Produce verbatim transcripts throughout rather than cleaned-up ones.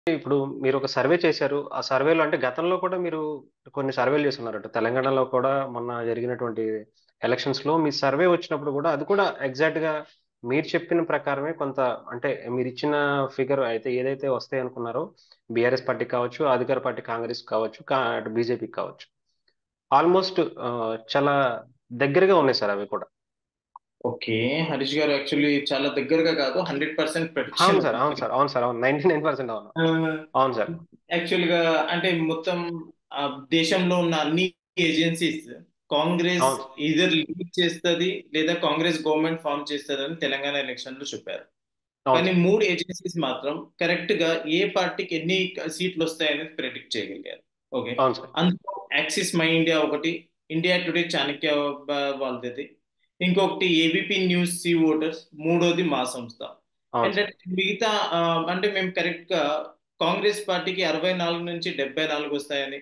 ఇప్పుడు మీరు ఒక సర్వే చేశారు. ఆ సర్వేలో అంటే గతంలో కూడా మీరు కొన్ని సర్వేలు చేసున్నారట. తెలంగాణలో కూడా మొన్న జరిగినటువంటి ఎలక్షన్స్‌లో మీ సర్వే వచ్చినప్పుడు కూడా అది కూడా ఎగ్జాక్ట్‌గా మీరు చెప్పిన ప్రకారమే కొంత అంటే మీరిచ్చిన ఫిగర్ అయితే ఏదైతే వస్తాయనుకున్నారో బీఆర్ఎస్ పార్టీకి కావచ్చు, అధికార పార్టీ కాంగ్రెస్ కావచ్చు, కా అటు బీజేపీకి కావచ్చు. ఆల్‌మోస్ట్ ఆహ్, చాలా దగ్గరగా ఉన్నాయి సార్ అవి కూడా. ఓకే. హరీష్ గారు యాక్చువల్లీ చాలా దగ్గరగా కాదు. వంద శాతం అవును ప్రెడిక్షన్ సార్. అవును ఉంది. సార్. అవును సార్. అవును. తొంభై తొమ్మిది శాతం అవును. ఆహ్, అవును సార్. యాక్చువల్‌గా అంటే మొత్తం ఆహ్, దేశంలో ఉన్న అన్ని ఏజెన్సీస్ కాంగ్రెస్ అవును. ఈథర్ లీడ్ చేస్తది లేదా కాంగ్రెస్ గవర్నమెంట్ ఫార్మ్ చేస్తదని తెలంగాణ ఎలక్షన్‌లో చెప్పారు. అవును కానీ సార్. మూడు ఏజెన్సీస్ మాత్రం కరెక్ట్‌గా ఏ పార్టీకి ఎన్ని సీట్లు వస్తాయనేది ప్రెడిక్ట్ చేయగలిగారు. ఓకే. అవును సార్. అందులో యాక్సిస్ మై ఇండియా ఒకటి, ఇండియా టుడే చాణక్య బ వాళ్ళది. ఇంకొకటి ఏబీపీ న్యూస్ సి ఓటర్స్, మూడోది మా సంస్థ. అవును సార్. ఏంటంటే మిగతా ఆహ్, అంటే మేము కరెక్ట్‌గా కాంగ్రెస్ పార్టీకి అరవై నాలుగు నుంచి డెబ్బై నాలుగు వస్తాయని,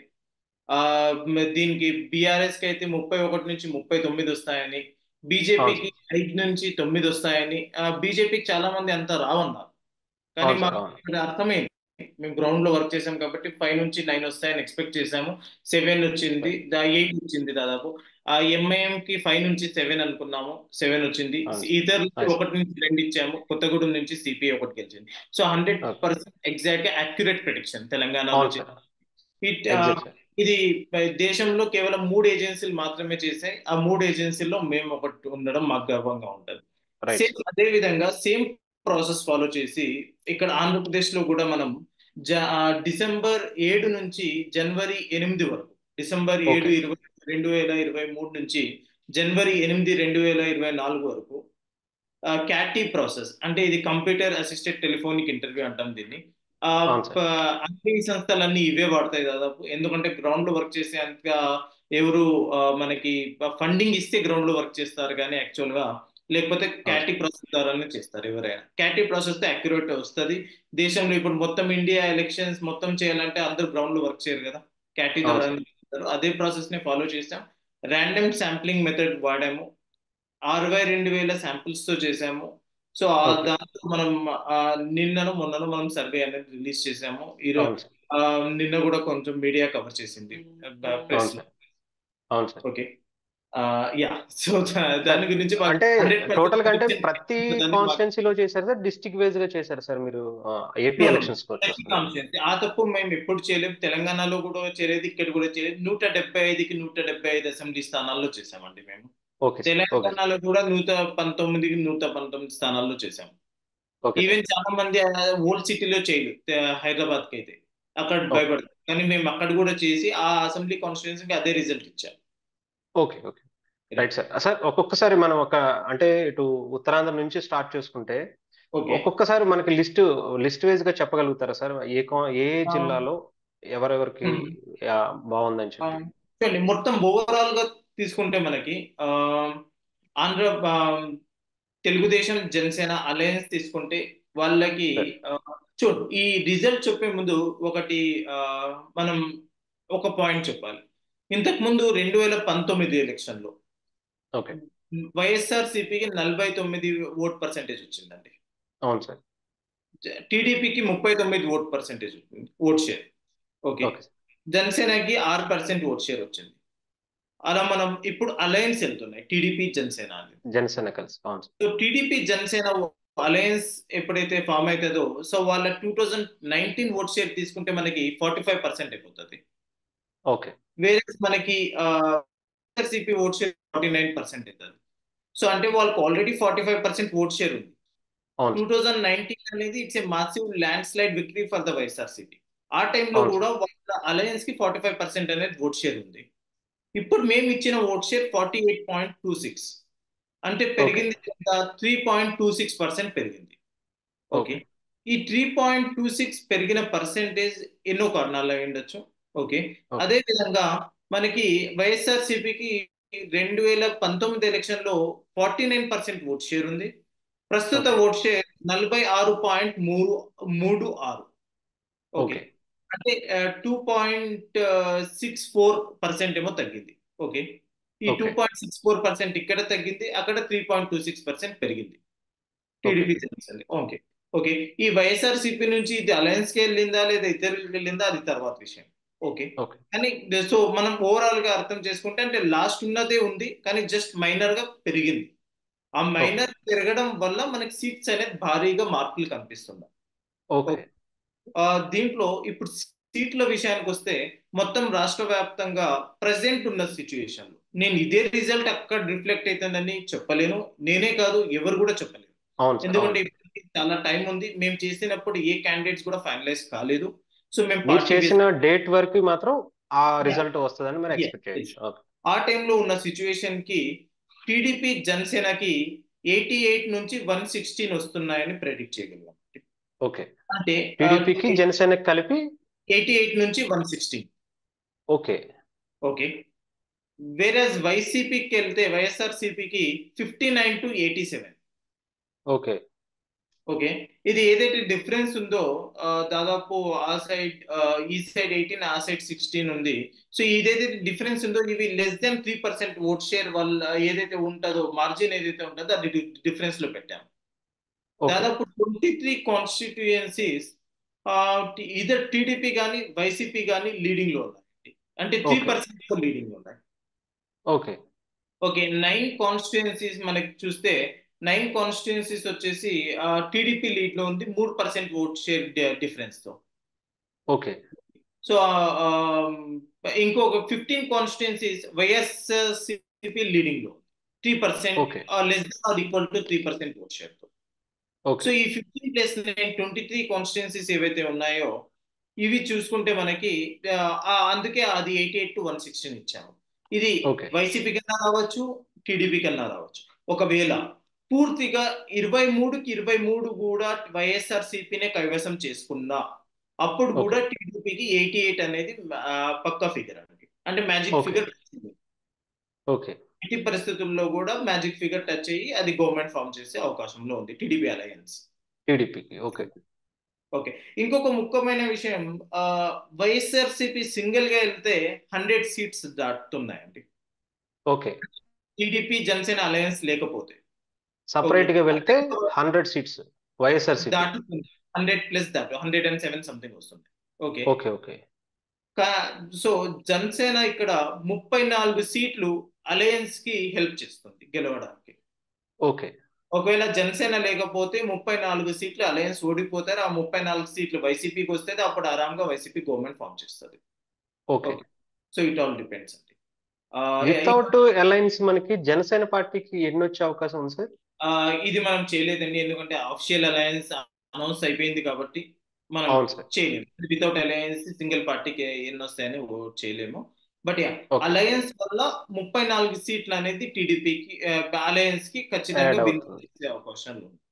ఆహ్, మ దీనికి బీఆర్ఎస్‌కి అయితే ముప్పై ఒకటి నుంచి ముప్పై తొమ్మిది వస్తాయని, అవును సార్. బీజేపీకి ఐదు నుంచి తొమ్మిది వస్తాయని, ఆహ్, బీజేపీకి చాలా మంది అంతా రావన్నారు. కానీ అవును సార్. మాకు అవును. ఇక్కడ అర్థమైంది. మేము గ్రౌండ్ లో వర్క్ చేసాం కాబట్టి ఐదు నుంచి తొమ్మిది వస్తాయని ఎక్స్పెక్ట్ చేసాము. ఏడు వచ్చింది. రైట్. దా ఎనిమిది వచ్చింది దాదాపు. ఆ ఎంఐఎం కి ఐదు నుంచి ఏడు అనుకున్నాము. ఏడు వచ్చింది. అవును సార్. ఇతరులకి నైస్. ఒకటి నుంచి రెండు ఇచ్చాము. కొత్తగూడెం నుంచి సిపిఐ ఒకటి గెలిచింది. So okay. వంద శాతం ఎగ్జాక్ట్ గా అక్యురేట్ ప్రిడిక్షన్ తెలంగాణలో అవును చే- సార్. ఇట్ ఆ, ఎగ్జాక్ట్ సార్. ఇది దేశంలో కేవలం మూడు ఏజెన్సీలు మాత్రమే చేశాయి. ఆ మూడు ఏజెన్సీల్లో మేము ఒకటి ఉండడం మాకు గర్వంగా ఉంటుంది. Right same sir. అదే విధంగా సేమ్ ప్రాసెస్ ఫాలో చేసి ఇక్కడ ఆంధ్రప్రదేశ్ లో కూడా మనం జ ఆ, డిసెంబర్ ఏడు నుంచి జనవరి ఎనిమిది వరకు, డిసెంబర్ ఏడు ఓకే. ఇరవై రెండు వేల ఇరవై మూడు నుంచి జనవరి ఎనిమిది రెండు వేల ఇరవై నాలుగు వరకు క్యాటీ ప్రాసెస్ అంటే ఇది కంప్యూటర్ అసిస్టెడ్ టెలిఫోనిక్ ఇంటర్వ్యూ అంటాం దీన్ని. ఆ, అవును సార్. ప- అన్ని సంస్థలన్నీ ఇవే వాడతాయి దాదాపు. ఎందుకంటే గ్రౌండ్ లో వర్క్ చేసే అంతగా ఎవరు ఆ, మనకి ఫండింగ్ ఇస్తే గ్రౌండ్ లో వర్క్ చేస్తారు కానీ యాక్చువల్ గా లేకపోతే అవును క్యాటీ సార్. ప్రాసెస్ ద్వారానే చేస్తారు ఎవరైనా. క్యాటీ ప్రాసెస్ తో అక్యురేట్ వస్తుంది. దేశంలో ఇప్పుడు మొత్తం ఇండియా ఎలక్షన్స్ మొత్తం చేయాలంటే అందరూ గ్రౌండ్ లో వర్క్ చేయరు కదా, క్యాటీ అవును ద్వారా సార్. చేస్తారు. అదే ప్రాసెస్ ని ఫాలో చేసాం. ర్యాండమ్ శాంప్లింగ్ మెథడ్ వాడాము. అరవై రెండు వేల శాంపిల్స్ తో చేసాము. సో ఆ ఓకే. దాంతో మనం ఆ, నిన్నను మొన్నను మనం సర్వే అనేది రిలీజ్ చేసాము. ఈరోజు అవును సార్. నిన్న కూడా కొంచెం మీడియా కవర్ చేసింది ప్రెస్ అవును లో. సార్. అవును sir. Okay. Yeah so sir దాని గురించి మాకు అంటే హండ్రెడ్ పర్సెంట్ టోటల్‌గా అంటే ప్రిడిక్షన్ ప్రతి దాన్ని మాకు కాన్స్టిట్యుయెన్సీలో చేసారా సార్? డిస్ట్రిక్ట్ వైస్‌గా చేసారా సార్ మీరు ఆహ్, ఏపీ నో ఎలక్షన్స్‌కొచ్చొస్తున్నాం. ఆ తప్పు మేము ఎప్పుడు చేయలేము. తెలంగాణలో కూడా చేయలేదు, ఇక్కడ కూడా చేయలేదు. నూట డెబ్బై ఐదుకి నూట డెబ్బై ఐదు అసెంబ్లీ స్థానాల్లో చేసామండి మేము. Okay sir. Okay sir. తెలంగాణలో కూడా నూట పంతొమ్మిదికి నూట పంతొమ్మిది స్థానాల్లో చేసాం. Okay sir. ఈవెన్ చాలా మంది ఓల్డ్ సిటీలో చేయలేదు, హైదరాబాద్ కి అయితే అక్కడ ఓకే. భయపడతారు. కానీ మేము అక్కడ కూడా చేసి ఆ అసెంబ్లీ కాన్స్టిట్యున్సీకి అదే రిజల్ట్ ఇచ్చాం. Okay. Okay. Right sir. Sir ఒక్కొక్కసారి మనం ఒక అంటే ఇటు ఉత్తరాంధ్ర నుంచి స్టార్ట్ చేసుకుంటే, ఓకే. ఒక్కొక్కసారి మనకి లిస్టు లిస్ట్ వైస్‌గా చెప్పగలుగుతారా సార్? ఏ కా ఏ జిల్లాలో ఎవరెవరికి ఆహ్, బావుందని చెప్పి? చూడండి మొత్తం ఓవరాల్ గా తీసుకుంటే మనకి ఆ, ఆంధ్ర ఆ, తెలుగుదేశం జనసేన అలయన్స్ తీసుకుంటే వాళ్ళకి సరే. ఆ, చూడు ఈ రిజల్ట్ చెప్పే ముందు ఒకటి ఆ, మనం ఒక పాయింట్ చెప్పాలి. ఇంతకు ముందు రెండు వేల పంతొమ్మిది ఎలక్షన్ లో ఓకే. వైఎస్ఆర్ సిపికి నలభై తొమ్మిది ఓట్ పర్సెంటేజ్ వచ్చిందండి. అవును సార్. టీడీపీకి ముప్పై తొమ్మిది ఓట్ పర్సెంటేజ్ వచ్చింది, vote share. Okay. Okay sir. జనసేనకి ఆరు పర్సెంట్ ఓట్ షేర్ వచ్చింది. అలా మనం ఇప్పుడు అలయన్స్ వెళ్తున్నాయి టీడీపీ జనసేన అని. జనసేన కలిసి. అవును sir. So TDP Janasena alliance ఎప్పుడైతే ఫామ్ అవుతుందో సో వాళ్ళ two thousand nineteen vote share తీసుకుంటే మనకి ఫార్టీ ఫైవ్ పర్సెంట్ అయిపోతుంది. ఓకే. వేరే మనకి CP vote share forty nine percent అవుతుంది. సో అంటే వాళ్ళకి already forty five percent vote share ఉంది. అవును టూ సార్. థౌజండ్ నైన్టీన్ అనేది it's a massive landslide victory for the YSRCP. ఆ టైంలో అవును కూడా సార్. వాళ్ళ అలయన్స్ కి ఫార్టీ ఫైవ్ పర్సెంట్ అనేది ఓట్ షేర్ ఉంది. ఇప్పుడు మేము ఇచ్చిన vote share forty eight point two six, అంటే ఓకే. పెరిగింది three point two six percent పెరిగింది. ఓకే. ఓకే. ఈ త్రీ పాయింట్ టూ సిక్స్ పెరిగిన పర్సెంటేజ్ ఎన్నో కారణాలు అయి ఉండొచ్చు. ఓకే. ఓకే. అదే విధంగా మనకి వైఎస్ఆర్ సిపికి రెండు వేల పంతొమ్మిది ఎలక్షన్ లో forty nine percent vote share ఉంది. ప్రస్తుత ఓకే. ఓట్ షేర్ నలభై ఆరు పాయింట్ మూడు మూడు ఆరు. ఓకే. ఓకే. అంటే two point six four percent ఏమో తగ్గింది. ఓకే. ఈ two okay. Point six four percent ఇక్కడ తగ్గింది, అక్కడ three point two six percent పెరిగింది okay. TDP Janasena. Okay. Okay. ఈ వైఎస్ఆర్సీపీ నుంచి ఇది అలయన్స్ కి వెళ్ళిందా లేదా ఇద్దరికి వెళ్ళిందా అది తర్వాత విషయం. ఓకే. ఓకే. కానీ సో మనం ఓవరాల్ గా అర్థం చేసుకుంటే అంటే లాస్ట్ ఉన్నదే ఉంది కానీ జస్ట్ మైనర్ గా పెరిగింది. ఆ ఓకే. మైనర్ పెరగడం వల్ల మనకి సీట్స్ అనేది భారీగా మార్పులు కనిపిస్తున్నాయి. ఓకే. ఆ, దీంట్లో ఇప్పుడు సీట్ల విషయానికి వస్తే మొత్తం రాష్ట్ర వ్యాప్తంగా ప్రజెంట్ ఉన్న సిచ్యుయేషన్ నేను ఇదే రిజల్ట్ అక్కడ రిఫ్లెక్ట్ అవుతుందని చెప్పలేను. నేనే కాదు ఎవరు కూడా చెప్పలేరు. అవును సార్. ఎందుకంటే అవును. ఇప్పటికి చాలా టైం ఉంది. మేము చేసినప్పుడు ఏ క్యాండిడేట్స్ కూడా ఫైనలైజ్ కాలేదు. సో మేము మీరు పార్టీ బేస్ చేసిన డేట్ వరకు మాత్రం ఆ రిజల్ట్ వస్తుందని మీరు ఎక్స్పెక్ట్ చేయొచ్చు. ఓకే. ఆ టైంలో ఉన్న సిచ్యువేషన్ కి టీడీపీ జనసేనకి ఎయిటీ ఎయిట్ నుంచి వన్ సిక్స్టీన్ వస్తున్నాయని ప్రెడిక్ట్ చేయగలిగాం. ఓకే. అంటే టీడీపీకి జనసేనకి కలిపి ఎయిటీ ఎయిట్ నుంచి వన్ సిక్స్టీన్. ఓకే. ఓకే. వేరేస్ వైసీపీకి వెళ్తే వైఎస్ఆర్సీపీకి fifty nine to eighty seven. Okay. Okay. ఇది ఏదైతే డిఫరెన్స్ ఉందో ఆ, దాదాపు ఆ సైడ్ ఈ సైడ్ ఎయిటీన్ ఆ సైడ్ సిక్స్టీన్ ఉంది. సో ఇదైతే డిఫరెన్స్ ఉందో ఇవి less than three percent vote share వల్ల ఏదైతే ఉంటుందో మార్జిన్ ఏదైతే ఉంటుందో అది డిఫరెన్స్ లో పెట్టాం. ఓకే. దాదాపు twenty three constituencies either TDP కానీ వైసీపీ కానీ లీడింగ్ లో ఉన్నాయి. అంటే త్రీ ఓకే. పర్సెంట్ లీడింగ్ లో ఉన్నాయి. ఓకే. ఓకే. నైన్ కాన్స్టిట్యుయెన్సీస్ మనకి చూస్తే నైన్ కాన్స్టిట్యుయెన్సీస్ వచ్చేసి టీడీపీ లీడ్ లో ఉంది మూడు పర్సెంట్ ఓట్ షేర్ డిఫరెన్స్ తో. ఓకే. సో ఇంకొక ఫిఫ్టీన్ కాన్స్టిట్యుయెన్సీస్ వైఎస్ఆర్సీపీ లీడింగ్ లో three percent okay. Less or equal to three percent vote share తో. So okay. ఈ fifteen plus nine twenty three constituencies ఏవైతే ఉన్నాయో ఇవి చూసుకుంటే మనకి ఆ, ఆ, అందుకే అది eighty eight to one sixteen ఇచ్చాము. ఇది ఓకే. వైసీపీ కన్నా రావచ్చు, టీడీపీ కన్నా రావచ్చు. ఒకవేళ పూర్తిగా ఇరవై మూడుకి ఇరవై మూడు కూడా వైఎస్ఆర్ సిపినే కైవసం చేసుకున్నా అప్పుడు కూడా ఓకే. టీడీపీకి ఎయిటీ ఎయిట్ అనేది ఆ, పక్కా ఫిగర్ అండి. అంటే మ్యాజిక్ ఓకే. ఫిగర్. ఓకే. ఎట్టి పరిస్థితుల్లో కూడా మ్యాజిక్ ఫిగర్ టచ్ అయ్యి అది గవర్నమెంట్ ఫామ్ చేసే అవకాశంలో ఉంది టీడీపీ అలయన్స్. టీడీపీకి. ఓకే. ఓకే. ఇంకొక ముఖ్యమైన విషయం ఆ, వైఎస్ఆర్సీపీ సింగిల్ గా వెళ్తే హండ్రెడ్ సీట్స్ దాటుతున్నాయండి. ఓకే. టీడీపీ జనసేన అలయన్స్ లేకపోతే. ఓకే. సపరేట్ గా వెళ్తే హండ్రెడ్ సీట్స్ వైఎస్ఆర్సీపీ. దాటుతుంది. హండ్రెడ్ ప్లస్ దాటు హండ్రెడ్ అండ్ సెవెన్ సంథింగ్ వస్తుంది. Okay. Okay. Okay. So Janasena ఇక్కడ ముప్పై నాలుగు సీట్లు అలయన్స్ కి హెల్ప్ చేస్తుంది గెలవడానికి. ఓకే. ఒకవేళ జనసేన లేకపోతే ముప్పై నాలుగు సీట్లు అలయన్స్ ఓడిపోతారు. ఆ ముప్పై నాలుగు సీట్లు వైసీపీకి వస్తే అప్పుడు ఆరాంగా వైసీపీ గవర్నమెంట్ ఫామ్ చేస్తుంది. Okay. So it all depends అండి. ఆ, వితౌట్ అలయన్స్ మనకి జనసేన పార్టీకి ఎన్ని వచ్చే అవకాశం ఉంది సార్? ఆ, ఇది మనం చేయలేదండి. ఎందుకంటే అఫిషియల్ అలయన్స్ అనౌన్స్ అయిపోయింది కాబట్టి మనం అవును సార్. చేయలేము. వితౌట్ అలయన్స్ సింగిల్ పార్టీకి ఎన్ని వస్తాయని ఓట్ చేయలేము. But yeah okay. అలయన్స్ వల్ల ముప్పై నాలుగు సీట్లు అనేది టీడీపీకి అలయన్స్ కి ఖచ్చితంగా యాడ్ విన్ అవుతుంది. చేసే అవకాశాలు ఉన్నాయి.